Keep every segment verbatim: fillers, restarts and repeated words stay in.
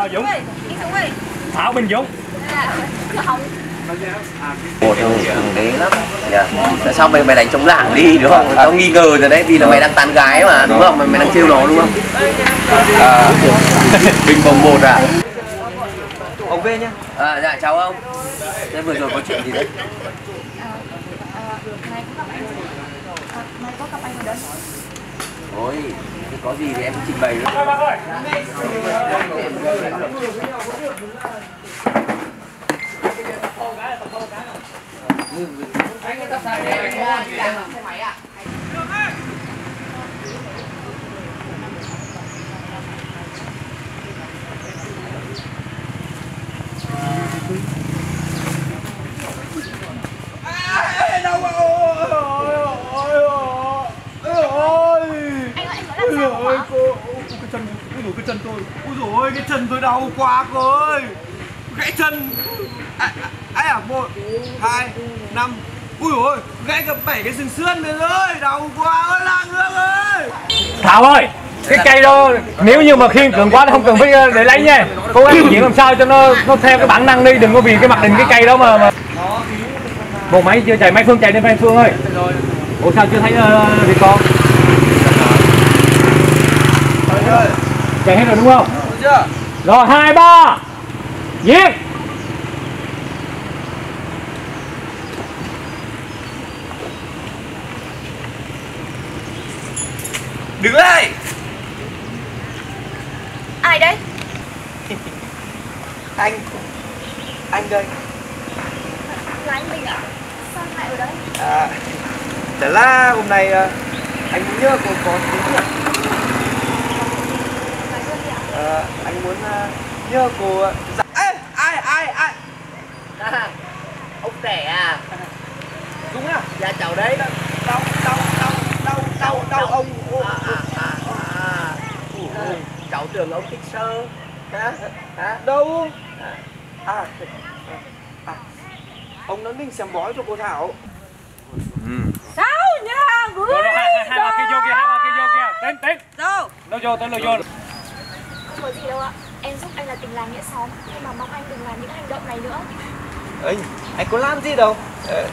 uh, Dũng. Thảo Minh Dũng. Một thằng đấy lắm. Dạ. Tại sao mày mày đánh chống lảng đi đúng không? Tao nghi ngờ rồi đấy vì là mày đang tán gái mà đúng không? Mày mày đang trêu nó đúng không? À, Bình Bồng một à? Ông về nhá. À, dạ chào ông. Thế vừa rồi có chuyện gì đấy? Mai có gặp anh ở đây. Ôi, thì có gì thì em trình bày nữa. Ôi cô, cái chân, ui dồi cái chân tôi, ui dồi ôi cái chân tôi đau quá cô ơi, gãy chân, ai à, à, một, hai, năm, ui dồi ôi gãy cả bảy cái sừng xương rồi ơi, đau quá ơi Lan Hương ơi. Thảo ơi, cái cây đó nếu như mà khiên cường quá thì không cần phải để lấy nha. Cố gắng diễn làm sao cho nó nó theo cái bản năng đi, đừng có vì cái mặc định cái cây đó mà, mà... Bộ máy chưa chạy, máy Phương chạy đến máy Phương ơi. Ủa sao chưa thấy uh, thì con? Chạy hết rồi đúng không? Chưa? Rồi hai ba giết. Đứng lại. Ai đấy? Anh, anh đây. Là anh Bình ạ? Sao lại ở đây? À, chả là hôm nay anh nhớ cô có tiếng nhỉ? À, anh muốn uh, nhớ cô dạ... Ê, ai ai ai À, ông trẻ à? Đúng à? Dạ cháu đấy. Đau đau đau đau đau đau ông. À, à, à, à. À, cháu tưởng ông thích sơ. Hả? Hả? Đâu? À, à, ông nói mình xem bói cho cô Thảo. Ừ. Sao nhà gửi Rồi, rồi, hai, hai bà kia vô kia, hai bà kia vô kia. Đến, đến. đâu? Nó vô, tới nó vô. Không có gì đâu ạ. Em giúp anh là tình làng nghĩa xóm, nhưng mà mong anh đừng làm những hành động này nữa. Anh, anh có làm gì đâu. Ờ,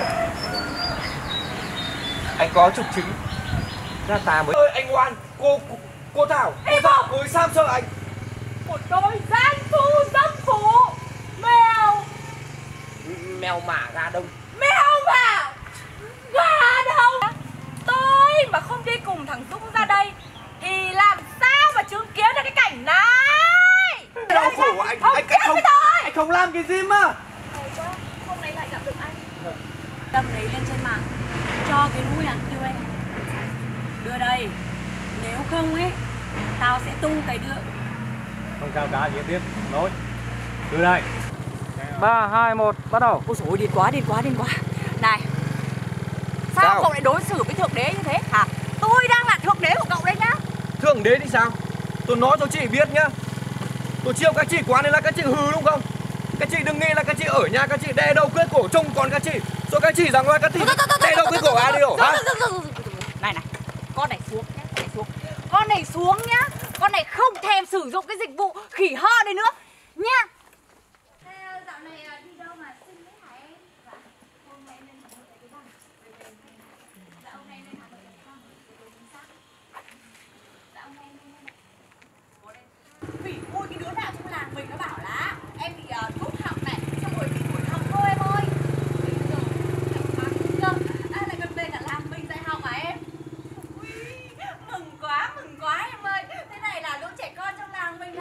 anh có trục chứng ra tà mới. Ơi anh ngoan, cô cô, cô Thảo, cô Thảo, cô ấy xám sợ anh. Một đôi gian phu dâm phụ mèo. Mèo mả gà đông. Mèo mà gà đâu. Tôi mà không đi cùng thằng Dũng ra đây thì làm sao mà chứng kiến được cái cảnh này. Đau khổ anh, không anh, anh không, tôi. anh không làm cái gì mà. Hay quá, hôm nay lại gặp được anh. Đâm đấy lên trên mạng, cho cái núi ăn tươi. Đưa đây, nếu không ấy, tao sẽ tung cái đưa. Không sao cả, diễn tiếp. Nói. Đưa đây. ba, hai, một, bắt đầu. Ôi dồi ôi, điên quá, điên quá, điên quá. Này, sao, Sao? cậu lại đối xử với thượng đế như thế hả? Tôi đang là thượng đế của cậu đây nhá. Thượng đế thì sao? Tôi nói cho chị biết nhá. Tôi chiều các chị quá nên là các chị hư đúng không? Các chị đừng nghĩ là các chị ở nhà các chị đè đầu quyết cổ trông còn các chị. Rồi các chị rằng là các chị đè đầu quyết cổ ai đi hổ hả? Này này, con này xuống nhá, con này xuống. Con này xuống nhá. Con này không thèm sử dụng cái dịch vụ khỉ ho này nữa nha. Dạo này đi đâu mà xinh thế hả em? Hôm nay lên Hà Nội cái bằng. Dạ hôm nay lên Hà Nội cái bằng. Chính xác. Dạ hôm nay lên Hà Nội. Quỷ ôi cái đứa nào trong làng mình nó bảo là